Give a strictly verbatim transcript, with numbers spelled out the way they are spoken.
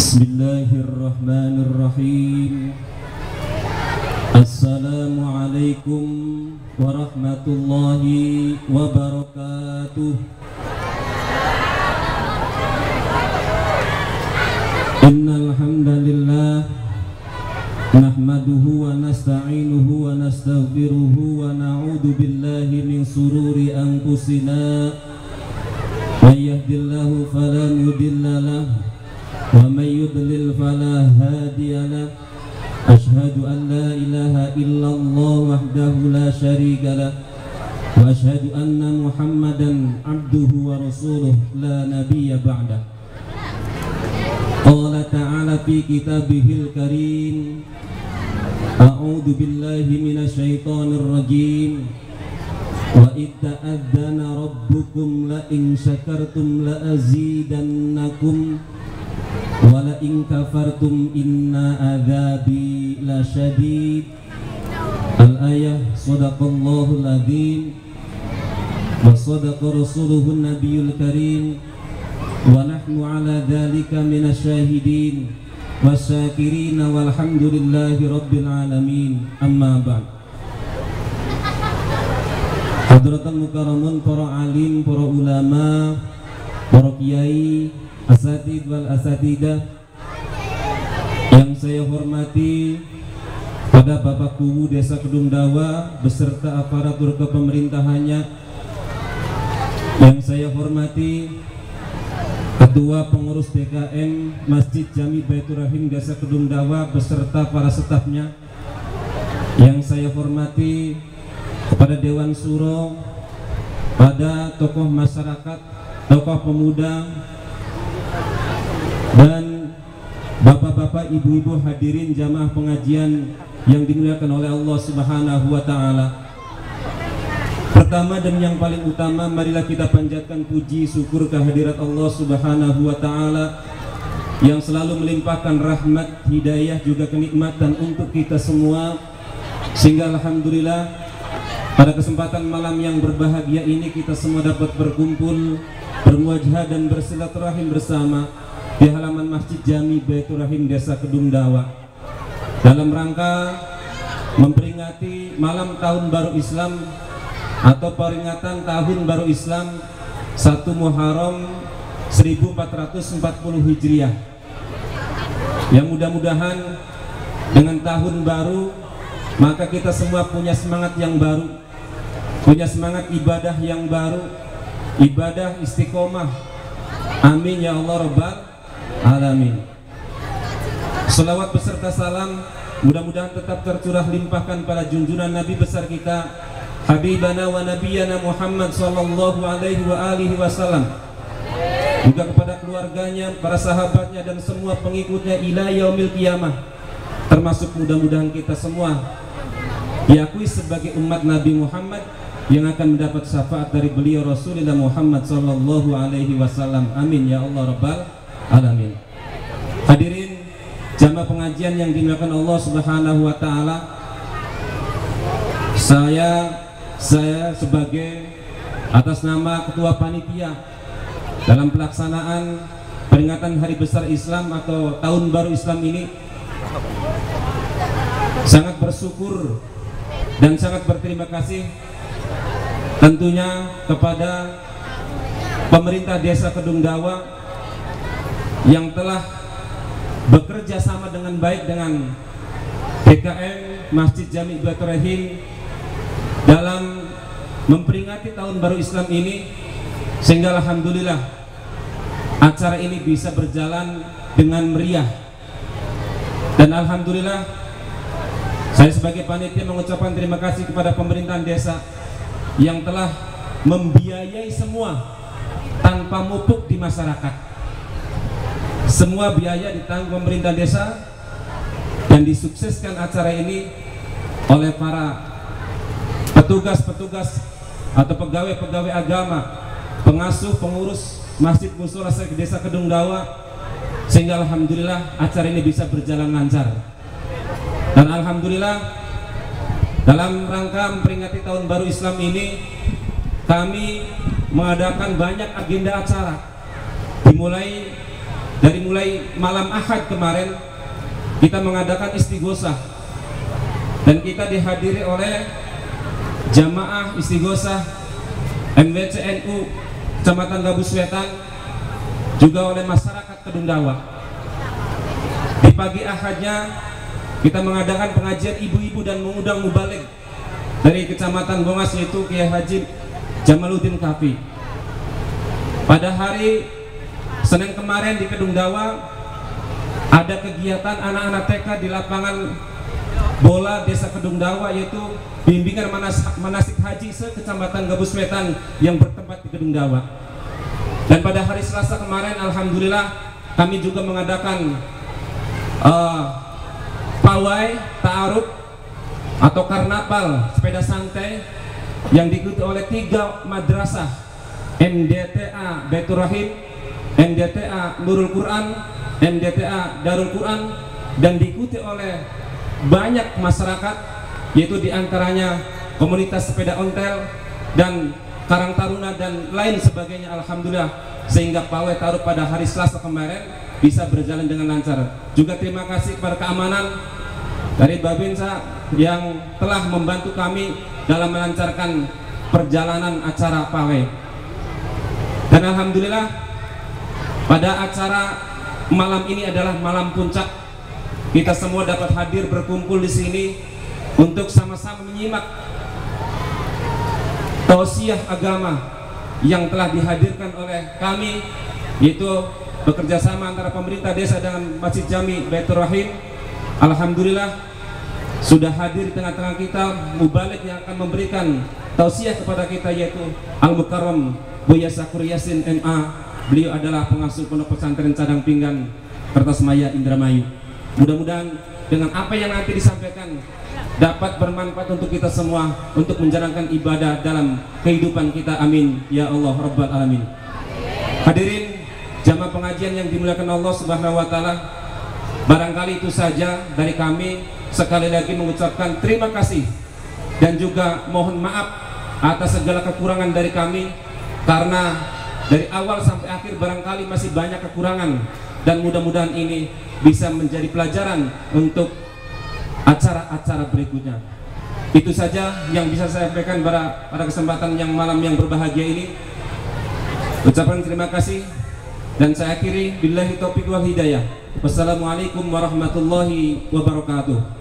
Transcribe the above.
Bismillahirrahmanirrahim. Assalamualaikum warahmatullahi wabarakatuh. Innal hamdalillah nahmaduhu wa nasta'inuhu wa nastaghfiruhu wa na'udzu billahi min sururi anfusina may yahdihillahu fala mudilla lahu wa may yudlil fala hadiya lahu. Asyhadu an la ilaha illallah wahdahu la syarika lah wa asyhadu anna Muhammadan abduhu wa rasuluh la nabiyya ba'dah. Qala ta'ala fi kitabihil karim, a'udzu billahi minasy syaithanir rajim. Wa idza adzana rabbukum la in syakartum la azidannakum wa la in kafartum inna adzabi lasyadid. Al-ayah. Shadaqallahul adzim wa shadaqa rasuluhun nabiyul karim wa nahnu ala dzalika minasyahidin wasyakirin walhamdulillahi rabbil alamin. Amma ba'd. Hadratul mukarramun, para alim, para ulama, para kiai, asatid wal asatidah yang saya hormati, pada Bapak Kuwu Desa Kedung Dawa beserta aparatur kepemerintahannya, yang saya hormati Ketua Pengurus D K M Masjid Jami Baitur Rahim Desa Kedung Dawa beserta para stafnya, yang saya hormati kepada Dewan Suro, pada tokoh masyarakat, tokoh pemuda, dan bapak-bapak, ibu-ibu hadirin jamaah pengajian yang dimuliakan oleh Allah Subhanahu wa ta'ala. Pertama dan yang paling utama, marilah kita panjatkan puji syukur kehadirat Allah Subhanahu wa ta'ala yang selalu melimpahkan rahmat, hidayah, juga kenikmatan untuk kita semua, sehingga alhamdulillah pada kesempatan malam yang berbahagia ini kita semua dapat berkumpul, bermuajah dan bersilaturahim bersama di halaman Masjid Jami Baitur Rahim Desa Kedung Dawa dalam rangka memperingati malam tahun baru Islam atau peringatan tahun baru Islam satu Muharram seribu empat ratus empat puluh Hijriah, yang mudah-mudahan dengan tahun baru maka kita semua punya semangat yang baru, punya semangat ibadah yang baru, ibadah istiqomah. Amin ya Allah Rabbal Alamin. Salawat beserta salam mudah-mudahan tetap tercurah limpahkan pada junjungan Nabi besar kita, Habibana wa Nabiyana Muhammad sallallahu alaihi wa alihi wasallam, juga kepada keluarganya, para sahabatnya, dan semua pengikutnya ila yaumil qiyamah, termasuk mudah-mudahan kita semua diakui sebagai umat Nabi Muhammad yang akan mendapat syafaat dari beliau Rasulullah Muhammad sallallahu alaihi wasallam. Amin ya Allah Rabbal Alamin. Hadirin jamaah pengajian yang dimuliakan Allah Subhanahu wa taala, saya saya sebagai atas nama ketua panitia dalam pelaksanaan peringatan hari besar Islam atau tahun baru Islam ini sangat bersyukur dan sangat berterima kasih tentunya kepada pemerintah Desa Kedung Dawa yang telah bekerja sama dengan baik dengan D K M Masjid Jami Baitur Rahim dalam memperingati tahun baru Islam ini, sehingga alhamdulillah acara ini bisa berjalan dengan meriah. Dan alhamdulillah saya sebagai panitia mengucapkan terima kasih kepada pemerintahan desa yang telah membiayai semua tanpa mupuk di masyarakat. Semua biaya ditanggung pemerintah desa dan disukseskan acara ini oleh para petugas-petugas atau pegawai-pegawai agama, pengasuh, pengurus Masjid Mushola Desa Kedung Dawa, sehingga alhamdulillah acara ini bisa berjalan lancar. Dan alhamdulillah dalam rangka memperingati tahun baru Islam ini kami mengadakan banyak agenda acara, dimulai Dari mulai malam Ahad kemarin kita mengadakan istighosah dan kita dihadiri oleh jamaah istighosah M W C N U Kecamatan Gabus Wetan, juga oleh masyarakat Kedungdawa. Di pagi Ahadnya kita mengadakan pengajian ibu-ibu dan mengundang mubalik dari Kecamatan Bongas, yaitu Kiai Haji Jamaluddin Kafi. Pada hari Senin kemarin di Kedungdawa ada kegiatan anak-anak T K di lapangan bola Desa Kedungdawa, yaitu bimbingan manas, manasik haji se-Kecamatan Gabus Wetan yang bertempat di Kedungdawa. Dan pada hari Selasa kemarin alhamdulillah kami juga mengadakan uh, pawai ta'aruf atau karnaval sepeda santai yang diikuti oleh tiga madrasah, M D T A Baitur Rahim, M D T A Nurul Quran, M D T A Darul Quran, dan diikuti oleh banyak masyarakat, yaitu diantaranya komunitas sepeda ontel dan Karang Taruna dan lain sebagainya. Alhamdulillah, sehingga pawai ta'aruf pada hari Selasa kemarin bisa berjalan dengan lancar. Juga terima kasih kepada keamanan dari Babinsa yang telah membantu kami dalam melancarkan perjalanan acara pawai. Dan alhamdulillah pada acara malam ini adalah malam puncak. Kita semua dapat hadir berkumpul di sini untuk sama-sama menyimak tausiah agama yang telah dihadirkan oleh kami, yaitu bekerja sama antara pemerintah desa dengan Masjid Jami Baitur Rahim. Alhamdulillah sudah hadir di tengah-tengah kita mubalik yang akan memberikan tausiah kepada kita, yaitu Al-Mukarram Buya Sakur Yasin M A. Beliau adalah pengasuh Pondok Pesantren Cadang Pinggan Kertasmaya Indramayu. Mudah-mudahan dengan apa yang nanti disampaikan dapat bermanfaat untuk kita semua untuk menjalankan ibadah dalam kehidupan kita. Amin ya Allah Rabbal Alamin. Hadirin jamaah pengajian yang dimuliakan Allah Subhanahu wa taala, barangkali itu saja dari kami. Sekali lagi mengucapkan terima kasih dan juga mohon maaf atas segala kekurangan dari kami, karena dari awal sampai akhir barangkali masih banyak kekurangan, dan mudah-mudahan ini bisa menjadi pelajaran untuk acara-acara berikutnya. Itu saja yang bisa saya sampaikan pada, pada kesempatan yang malam yang berbahagia ini. Ucapan terima kasih dan saya akhiri billahi taufiq wal hidayah. Wassalamualaikum warahmatullahi wabarakatuh.